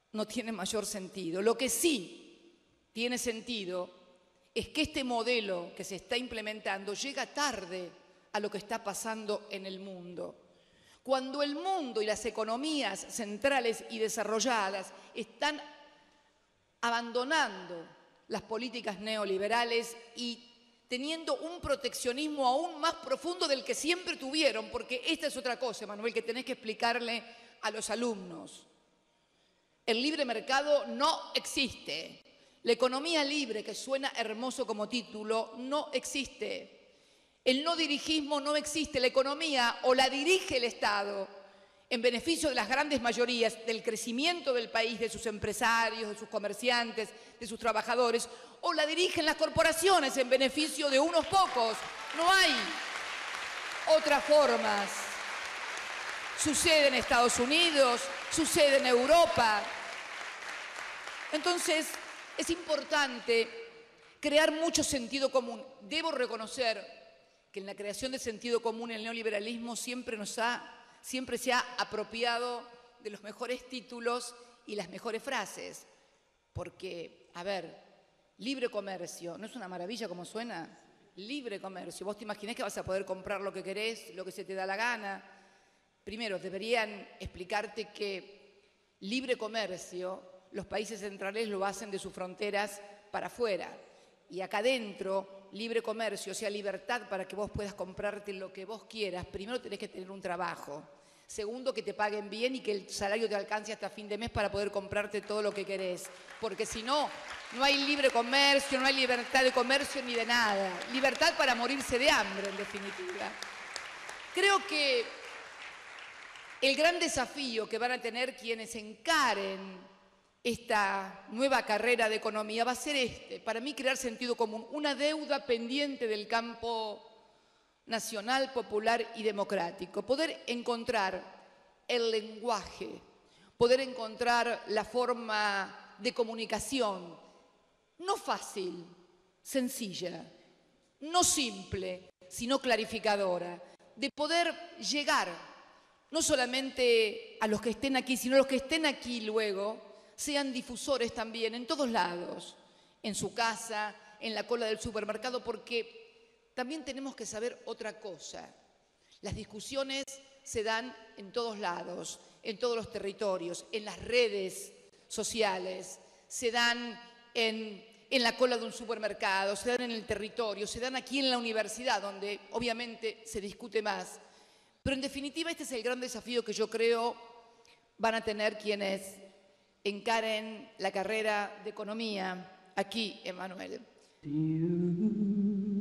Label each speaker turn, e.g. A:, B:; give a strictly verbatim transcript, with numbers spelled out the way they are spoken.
A: no tiene mayor sentido. Lo que sí tiene sentido es que este modelo que se está implementando llega tarde a lo que está pasando en el mundo. Cuando el mundo y las economías centrales y desarrolladas están abandonando las políticas neoliberales y teniendo un proteccionismo aún más profundo del que siempre tuvieron, porque esta es otra cosa, Manuel, que tenés que explicarle a los alumnos. El libre mercado no existe. La economía libre, que suena hermoso como título, no existe. El no dirigismo no existe. La economía o la dirige el Estado en beneficio de las grandes mayorías, del crecimiento del país, de sus empresarios, de sus comerciantes, de sus trabajadores, o la dirigen las corporaciones en beneficio de unos pocos. No hay otras formas. Sucede en Estados Unidos, sucede en Europa. Entonces, es importante crear mucho sentido común. Debo reconocer que en la creación de sentido común el neoliberalismo siempre nos ha, siempre se ha apropiado de los mejores títulos y las mejores frases. Porque, a ver, libre comercio, ¿no es una maravilla como suena? Libre comercio. ¿Vos te imaginás que vas a poder comprar lo que querés, lo que se te da la gana? Primero, deberían explicarte que libre comercio, los países centrales lo hacen de sus fronteras para afuera. Y acá adentro, libre comercio, o sea, libertad para que vos puedas comprarte lo que vos quieras. Primero tenés que tener un trabajo. Segundo, que te paguen bien y que el salario te alcance hasta fin de mes para poder comprarte todo lo que querés. Porque si no, no hay libre comercio, no hay libertad de comercio ni de nada. Libertad para morirse de hambre, en definitiva. Creo que el gran desafío que van a tener quienes encaren esta nueva carrera de economía va a ser este, para mí crear sentido común, una deuda pendiente del campo nacional, popular y democrático, poder encontrar el lenguaje, poder encontrar la forma de comunicación, no fácil, sencilla, no simple, sino clarificadora, de poder llegar no solamente a los que estén aquí, sino a los que estén aquí luego, sean difusores también en todos lados, en su casa, en la cola del supermercado, porque también tenemos que saber otra cosa. Las discusiones se dan en todos lados, en todos los territorios, en las redes sociales, se dan en, en la cola de un supermercado, se dan en el territorio, se dan aquí en la universidad, donde obviamente se discute más. Pero en definitiva este es el gran desafío que yo creo van a tener quienes encaren la carrera de economía aquí, Emanuel.